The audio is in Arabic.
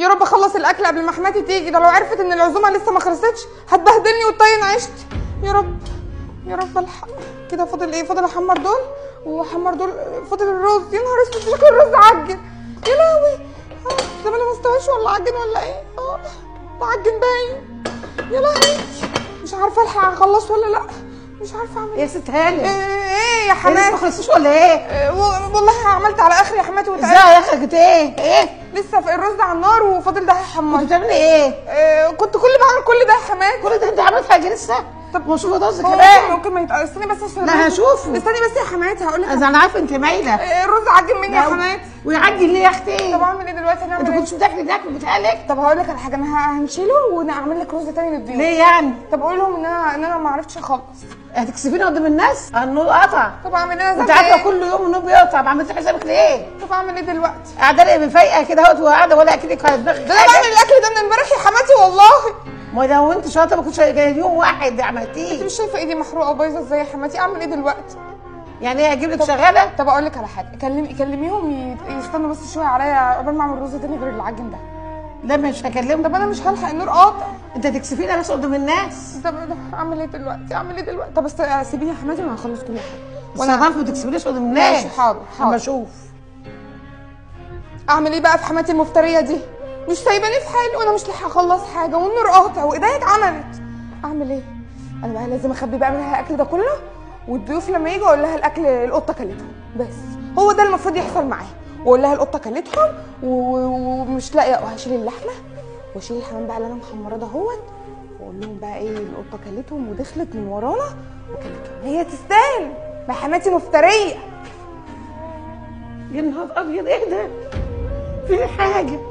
يا رب اخلص الاكل قبل ما حماتي تيجي، ده لو عرفت ان العزومه لسه ما خلصتش هتبهدلني وتطين عيشتي. يا رب يا رب الحق. كده فاضل ايه؟ فاضل احمر دول واحمر دول، فاضل الرز. يا نهار اسود شكل الرز عجن، يا لهوي. زمان ما استواش ولا عجن ولا ايه؟ ده عجن باين. يا لهوي مش عارفه الحق اخلص ولا لا، مش عارفه اعمل ايه يا ست هانم؟ ايه يا حماتي؟ لسه ما خلصتيش ولا ايه؟ والله عملت على اخري يا حماتي ازاي يا اخي؟ كنت ايه؟ لسه في الرز على النار وفاضل ده هيحمر. كنت بتعملي ايه؟ كنت بعمل كل ده يا حماتي. كل ده انت عملت حاجه لسه؟ طب ما شوف رز هو كمان. ممكن ما يتقل. استني بس عشان لا هشوفه. استني بس يا حماتي هقول لك. انا عارفه انت مايله. الرز عجن مني يا حماتي. ويعجن ليه يا اختي؟ طب اعمل ايه دلوقتي؟ هنعمل انت ايه؟ كنتش بتاكلي الاكل بتاعك؟ طب هقول لك على حاجه، انا هنشيله ونعمل لك رز تاني للضيوف. ليه يعني؟ طب قول لهم ان انا ما عرفتش اخلص. هتكسفيني قدام الناس؟ النور قطع. طب اعمل ايه؟ انت عارفه كل يوم النور بيقطع، ما عملتش حسابك ليه؟ طب اعمل ايه دلوقتي؟ قاعده لي فايقه كده اهوت وقاعده ولا اكلك على دماغك. ده انا بعمل الاكل ده من امبارح يا حماتي والله. ما لو انت شاطره ما كنتش يوم واحد عملتيه. انت مش شايفه ايدي محروقه وبايظه ازاي يا حماتي؟ اعمل ايه دلوقتي؟ يعني ايه اجيب لك شغاله؟ طب اقول لك على حاجه، كلميهم يستنوا بس شويه عليا عقبال ما اعمل رز تاني غير العجن ده. لا مش هكلمهم. طب انا مش هلحق، النور قاطع. انت تكسفيني بس قدام الناس. طب اعمل ايه دلوقتي؟ طب بس سيبيني يا حماتي وانا هخلص كل حاجه. وانا عارفه ما تكسفينيش قدام الناس. ماشي حاضر اما اشوف. اعمل ايه بقى في حماتي المفتريه دي؟ مش سايباني في حالي وانا مش لاحقه اخلص حاجه والنور قاطع وايديا اتعملت. اعمل ايه؟ انا بقى لازم اخبي بقى منها الاكل ده كله، والضيوف لما يجوا اقول لها الاكل القطه كلتهم. بس هو ده المفروض يحصل معاها، واقول لها القطه كلتهم ومش لاقيه، وهشيل اللحمه واشيل الحمام بقى اللي انا محمراه دهوت، واقول لهم بقى ايه القطه كلتهم ودخلت من ورانا وكلتهم. هي تستاهل، ما حماتي مفتريه. يا نهار ابيض ايه ده؟ في حاجه